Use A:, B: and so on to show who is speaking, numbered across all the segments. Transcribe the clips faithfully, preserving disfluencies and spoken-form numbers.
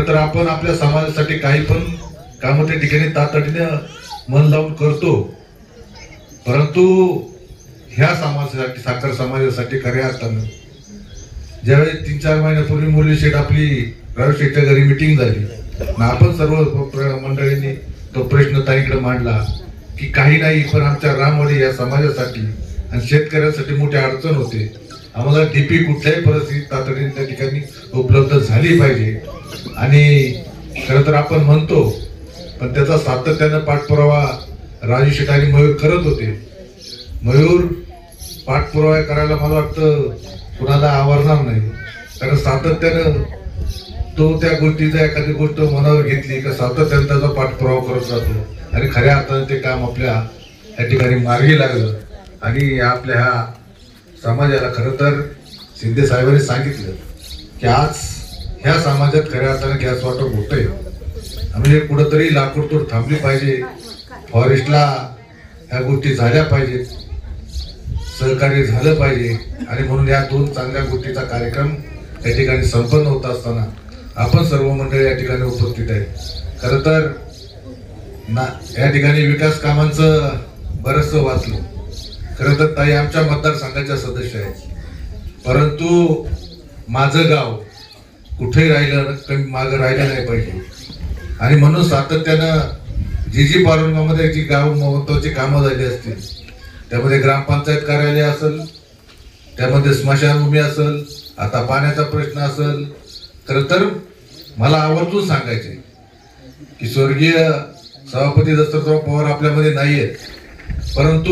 A: तर आपण आपल्या समाजासाठी काही पण काम त्या ठिकाणी तातडीने मन लावून करतो, परंतु ह्या समाजासाठी साखर समाजासाठी खऱ्या अर्थानं ज्यावेळेस तीन चार महिन्यापूर्वी मुरली शेठ आपली राव शेठच्या घरी मिटिंग झाली, आपण सर्व मंडळींनी तो प्रश्न ताईकडे मांडला की काही नाही पण आमच्या रामवाडी या समाजासाठी आणि शेतकऱ्यांसाठी मोठी अडचण होते, आम्हाला डीपी कुठल्याही परिस्थितीत तातडीने त्या ठिकाणी उपलब्ध झाली पाहिजे. आणि खरं तर आपण म्हणतो पण त्याचा सातत्यानं पाठपुरावा राजू शेठ आणि मयूर करत होते. मयूर पाठपुरावा करायला मला वाटतं कुणाला आवडणार नाही, कारण सातत्यानं तो त्या गोष्टीचा एखादी गोष्ट मनावर घेतली का सातत्यानं त्याचा पाठपुरावा करत राहतो आणि खऱ्या अर्थाने ते काम आपल्या या ठिकाणी मार्गी लागलं. आणि आपल्या ह्या समाजाला खरं तर शिंदे साहेबांनी सांगितलं की आज ह्या समाजात खऱ्या अर्थाने गॅस वाटप होतंय, म्हणजे कुठंतरी लाकूड तोड थांबली पाहिजे, फॉरेस्टला ह्या गोष्टी झाल्या पाहिजेत, सहकार्य झालं पाहिजे. आणि म्हणून या दोन चांगल्या गोष्टीचा कार्यक्रम या ठिकाणी संपन्न होत असताना आपण सर्व मंडळी या ठिकाणी उपस्थित आहेत. खरं तर ना या ठिकाणी विकास कामांचं बरंचसं वाचलं. खरं तर ताई आमच्या मतदारसंघाच्या सदस्य आहेत, परंतु माझं गाव कुठेही राहिलं कमी मागं राहिलं नाही पाहिजे. आणि म्हणून सातत्यानं जी जी पारंगामध्ये जी गाव महत्वाची कामं झाली असतील, त्यामध्ये ग्रामपंचायत कार्यालय असेल, त्यामध्ये स्मशानभूमी असेल, आता पाण्याचा प्रश्न असेल. खरं तर मला आवर्जून सांगायचे की स्वर्गीय सभापती दत्तराव पवार आपल्यामध्ये नाही आहेत, परंतु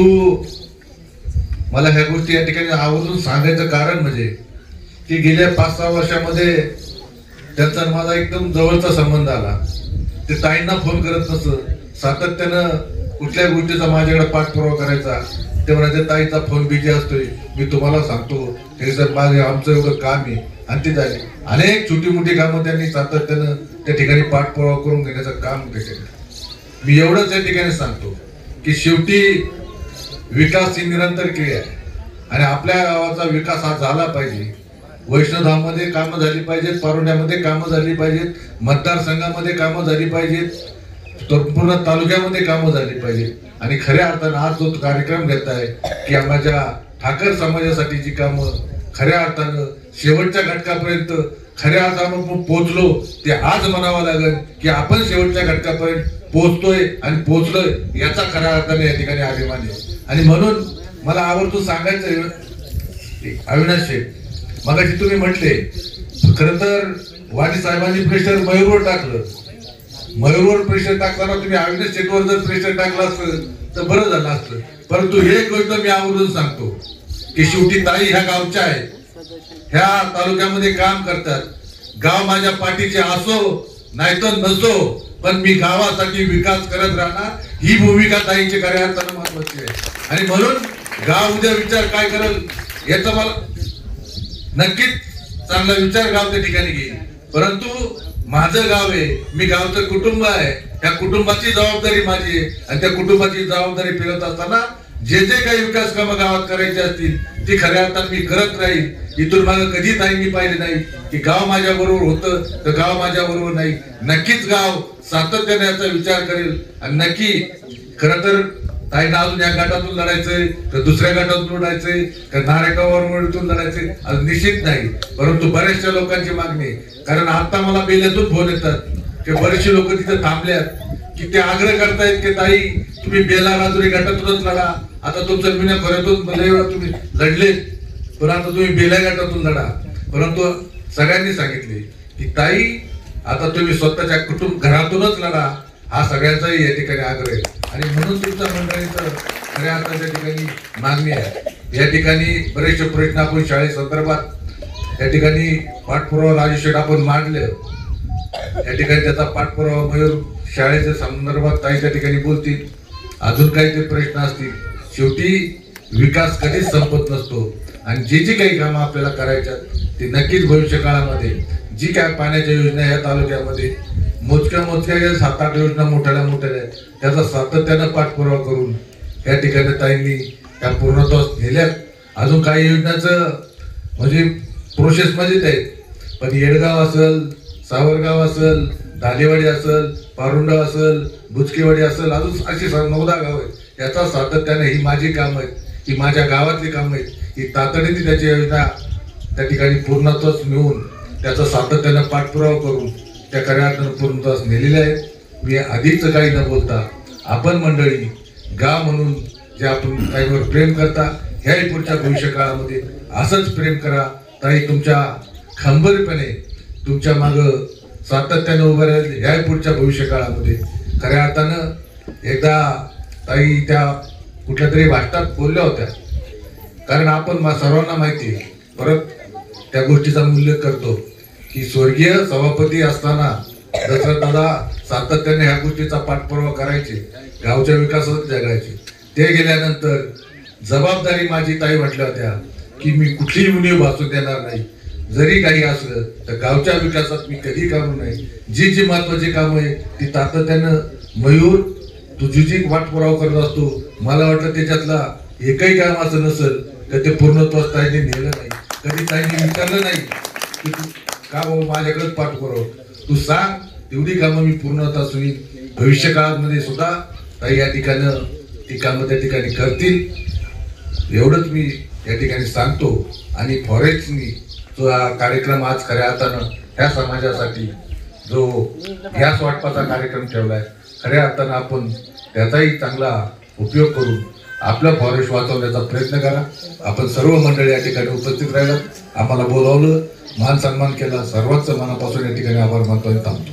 A: मला ह्या गोष्टी या ठिकाणी आवर्जून सांगायचं कारण म्हणजे की गेल्या पाच सहा वर्षामध्ये त्यांचा माझा एकदम जवळचा संबंध आला. ते ताईंना फोन करत नसतं, सातत्यानं कुठल्या गोष्टीचा माझ्याकडे पाठपुरावा करायचा, ते म्हणायचे ताईचा फोन बिझी असतोय, मी तुम्हाला सांगतो ते सर माझे आमचं एवढं काम आहे. आणि ते झाले अनेक छोटी मोठी कामं त्यांनी सातत्यानं त्या ठिकाणी पाठपुरावा करून घेण्याचं काम केलं. मी एवढंच या ठिकाणी सांगतो की शेवटी विकास ही निरंतर क्रिया आहे आणि आपल्या गावाचा विकास हा झाला पाहिजे. वैष्णवधाममध्ये कामं झाली पाहिजेत, पारोड्यामध्ये कामं झाली पाहिजेत, मतदारसंघामध्ये कामं झाली पाहिजेत, तर पूर्ण तालुक्यामध्ये कामं झाली पाहिजेत. आणि खऱ्या अर्थानं आज जो कार्यक्रम घेत आहे की माझ्या ठाकर समाजासाठी जी कामं खऱ्या अर्थानं शेवटच्या घटकापर्यंत खऱ्या अर्थानं पोहोचलो ते आज म्हणावं लागेल की आपण शेवटच्या घटकापर्यंत पोहोचतोय आणि पोहोचलोय याचा खऱ्या अर्थाने या ठिकाणी अभिमान आहे. आणि म्हणून मला आवर्जून सांगायचं अविनाश शेठ, मगाशी तुम्ही म्हटले खरं तर वाणी साहेबांनी प्रेशर मयूरवर टाकलं, मयूरवर प्रेशर टाकताना तुम्ही अविनाश शेठवर जर प्रेशर टाकलं असतं तर बरं झालं असतं. परंतु हे गोष्ट मी आवर्जून सांगतो की शेवटी ताई ह्या गावच्या आहेत, ह्या तालुक्यामध्ये काम करतात, गाव माझ्या पाठीचे असो नाही तर नसो, पण मी गावासाठी विकास करत राहणार ही भूमिका ताईंची खऱ्या अर्थानं महत्वाची आहे. आणि म्हणून गाव उद्या विचार काय करेल याचा मला नक्कीच चांगला विचार गाव त्या ठिकाणी घेईल, परंतु माझं गाव आहे, मी गावचं कुटुंब आहे, त्या कुटुंबाची जबाबदारी माझी आहे. आणि त्या कुटुंबाची जबाबदारी फिरत असताना जे जे काही विकास कामं गावात करायचे असतील ती खऱ्या अर्थानं मी करत राहील. इथून मागे कधी ताईंनी पाहिले नाही की गाव माझ्या बरोबर होतं तर गाव माझ्या बरोबर नाही. नक्कीच गाव सातत्याने याचा विचार करेल आणि नक्की खरं तर ताईंना अजून या गटातून लढायचंय तर दुसऱ्या गटातून लढायचंय का नारेगाववरून लढायचंय आज निश्चित नाही, परंतु बऱ्याचशा लोकांची मागणी, कारण आता मला बेल्यातून फोन येतात की बरेचसे लोक तिथे थांबल्यात की ते आग्रह करतायत की ताई तुम्ही बेला राजुरी गटातूनच लढा, आता तुमचं विना खऱ्यातून भले तुम्ही लढले पण आता तुम्ही बेल्या गटातून लढा. परंतु सगळ्यांनी सांगितले की ताई आता तुम्ही स्वतःच्या कुटुंब घरातूनच लढा, हा सगळ्यांचाही या ठिकाणी आग्रह आहे. आणि म्हणून तुमच्या मंडळीचं खऱ्या अर्थाच्या ठिकाणी मागणी आहे. या ठिकाणी बरेचसे प्रश्न आपण शाळे संदर्भात या ठिकाणी पाठपुरावा राजू शेठ आपण मांडले, या ठिकाणी त्याचा पाठपुरावा मयूर शाळेच्या संदर्भात काही त्या ठिकाणी बोलतील, अजून काही ते प्रश्न असतील. शेवटी विकास कधीच संपत नसतो आणि जी जी काही कामं आपल्याला करायच्यात ती नक्कीच भविष्य काळामध्ये जी काय पाण्याच्या योजना या तालुक्यामध्ये मोजक्या मोजक्या सात आठ योजना मोठ्याला मोठ्या त्याचा सातत्यानं पाठपुरावा करून या ठिकाणी ताईंनी त्या पूर्णत्वास नेल्यात. अजून काही योजनाचं म्हणजे प्रोसेस मध्येच आहेत, पण येडगाव असेल, सावरगाव असेल, दालेवाडी असेल, पारुंडा असेल, बुचकेवाडी असेल, अजून अशी नऊ दहा गाव आहेत. याचा सातत्याने ही माझी कामं आहेत, ही माझ्या गावातली कामं आहेत, ही तातडीने त्याची योजना त्या ठिकाणी पूर्णत्वास नेऊन त्याचा सातत्यानं पाठपुरावा करून त्या कार्यार्थानं पूर्णत्वास नेलेल्या आहेत. मी आधीच काही न बोलता आपण मंडळी गाव म्हणून जे आपण ताईवर प्रेम करता, ह्याही पुढच्या भविष्य काळामध्ये असंच प्रेम करा. ताई तुमच्या खंबीरपणे तुमच्या मागं सातत्यानं उभं राहील. ह्याही पुढच्या भविष्य काळामध्ये खऱ्या अर्थानं एकदा ताई त्या कुठल्या तरी भाषणात बोलल्या होत्या, कारण आपण सर्वांना माहिती आहे, परत त्या गोष्टीचा उल्लेख करतो की स्वर्गीय सभापती असताना दशरथ दादा सातत्याने ह्या गोष्टीचा पाठपुरावा करायचे, गावच्या विकासात जगायचे. ते गेल्यानंतर जबाबदारी माझी ताई म्हटल्या होत्या की मी कुठलीही उणीव भासू देणार नाही, जरी काही असलं तर गावच्या विकासात मी कधी कामू नाही. जी जी महत्वाची कामं आहे ती सातत्यानं मयूर तुझी जी पाठपुरावा करत असतो. मला वाटतं त्याच्यातला एकही काम असं नसेल तर ते पूर्णत्वास ताईने नेलं नाही, कधी ताईने विचारलं नाही की तू का बाबा माझ्याकडेच पाठपुरावा, तू सांग तेवढी कामं मी पूर्णत्वास होईल. भविष्य काळामध्ये सुद्धा ताई या ठिकाणं ती कामं त्या ठिकाणी करतील, एवढंच मी या ठिकाणी सांगतो. आणि फॉरेस्टनी जो हा कार्यक्रम आज खऱ्या अर्थानं ह्या समाजासाठी जो गॅस वाटपाचा कार्यक्रम ठेवलाय, खऱ्या अर्थानं आपण त्याचाही चांगला उपयोग करून आपलं फॉरेस्ट वाचवण्याचा प्रयत्न करा. आपण सर्व मंडळी या ठिकाणी उपस्थित राहिलात, आम्हाला बोलावलं, मान सन्मान केला, सर्वांचं मनापासून या ठिकाणी आभार मानतो आणि थांबतो.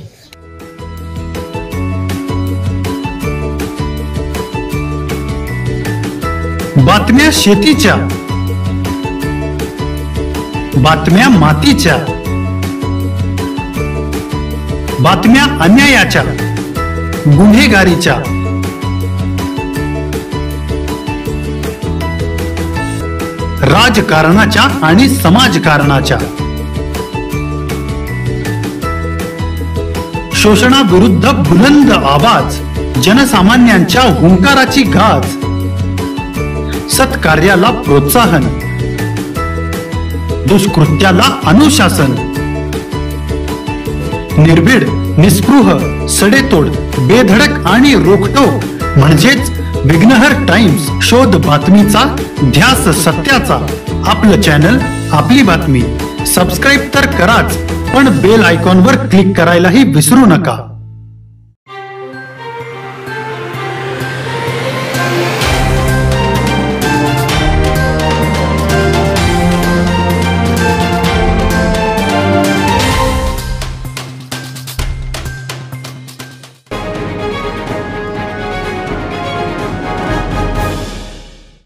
B: बातम्या शेतीच्या, बातम्या मातीच्या, बातम्या अन्यायाच्या, गुन्हेगारीच्या, राजकारणाच्या आणि समाजकारणाच्या, शोषणाविरुद्ध बुलंद आवाज, जनसामान्यांच्या हुंकाराची गाज, सत्कार्याला प्रोत्साहन, दुष्कृत्याला अनुशासन, निर्भीड, निस्पृह, सडेतोड, बेधडक आणि रोखटोक म्हणजेच विघ्नहर टाइम्स. शोध बातमीचा, ध्यास सत्याचा. आपलं चॅनल, आपली बातमी. सबस्क्राईब तर कराच, पण बेल आयकॉनवर क्लिक करायलाही विसरू नका.